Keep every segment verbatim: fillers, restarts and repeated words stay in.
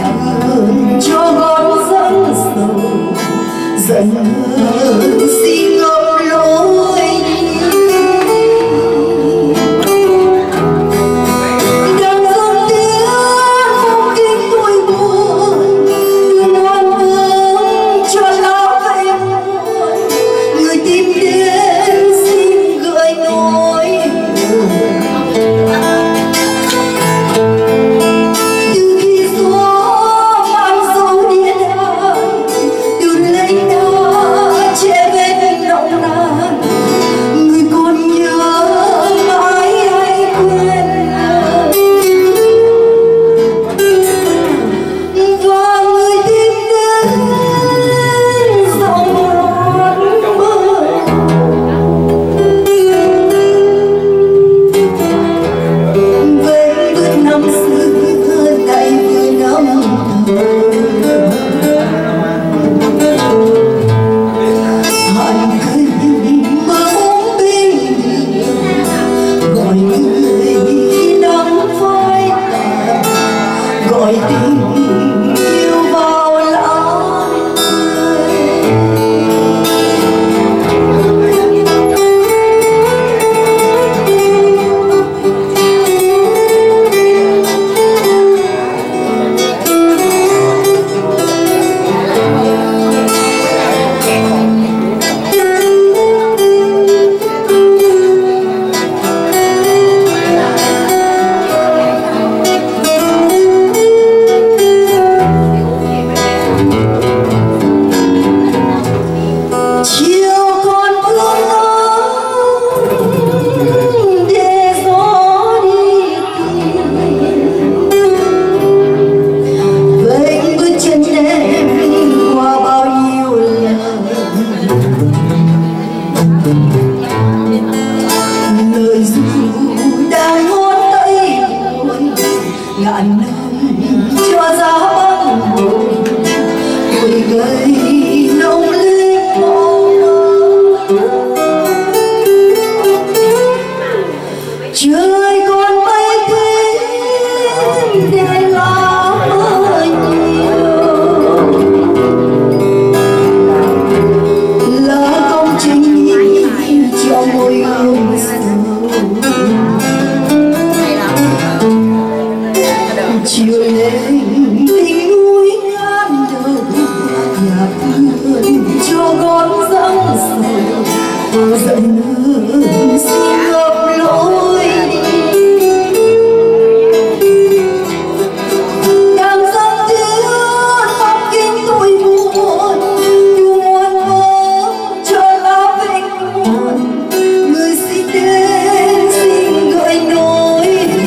thương cho gót dẫn sầu dần hơn xin ngọc lối đang dâng tiếng không kinh tôi buồn đừng oan ương cho lá về muôn người tìm đến xin gửi nỗi từ khi gió mang dấu địa đàng từ lấy ta che vết nồng nàn người còn nhớ mãi hay quên và người tìm đến dòng hát mơ về bước năm xưa tay vừa nắm hàn cười bóng bên gọi người nắng phai tàn gọi tình yêu vào lãng chiều còn thương nắng để gió đi vênh bước chân em qua bao nhiêu lần lời ru đang ngón tay ngàn năm cho giá băng hồn tuổi gầy nồng lên mong trời còn bay thêm để lá mơ nhiều là công trình cho môi hương sầu chiều lên đỉnh núi ngàn đầu nhà thương cho gót dẫn sầu dần hơn xin ngập lối đang dâng tiếng khóc kinh tôi buồn đừng oan ương cho lá về muôn người xin đến xin gửi nỗi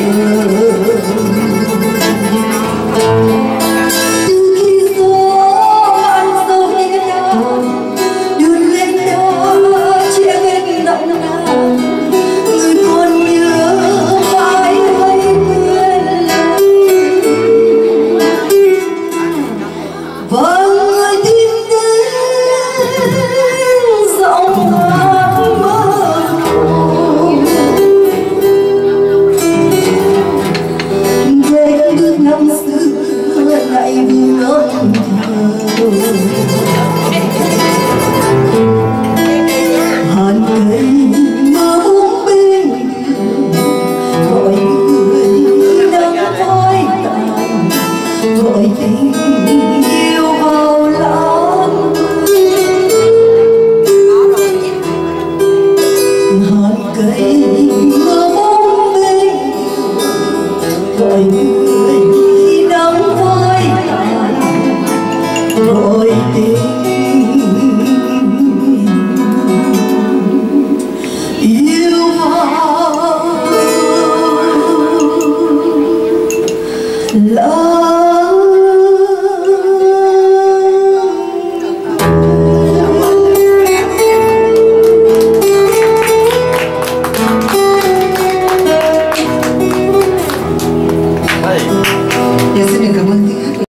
từ khi gió mang dấu địa đàng đường lên đó che vết nồng nàn người còn nhớ mãi hay quên và người tìm đến giọng hát mơ về bước năm xưa lại vừa ngỡ hàn cây mơ bóng bên gọi người đang phai tàn gọi tình yêu vào lãng hàn cây mơ bóng bên gọi người đang phai tàn gọi tình